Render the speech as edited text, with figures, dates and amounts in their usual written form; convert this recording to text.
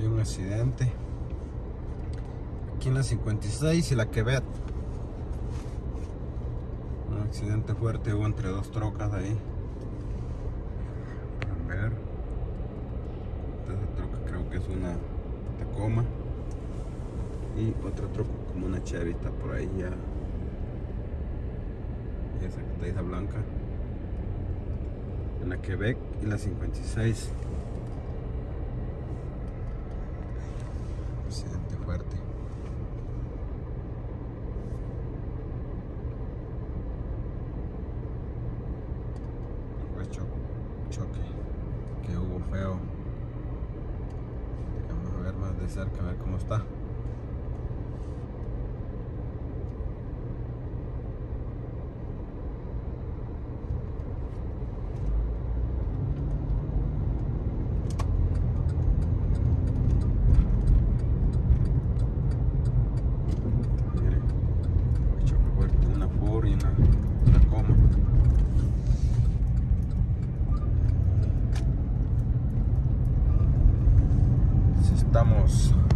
Hay un accidente aquí en la 56 y la Quebec. Un accidente fuerte hubo entre dos trocas ahí. A ver, esta troca creo que es una Tacoma y otra troca como una Chevy está por ahí ya. Y esa que está esa blanca en la Quebec y la 56. Accidente fuerte. Fue choque que hubo feo. Vamos a ver más de cerca, a ver cómo está. Y una Tacoma. Estamos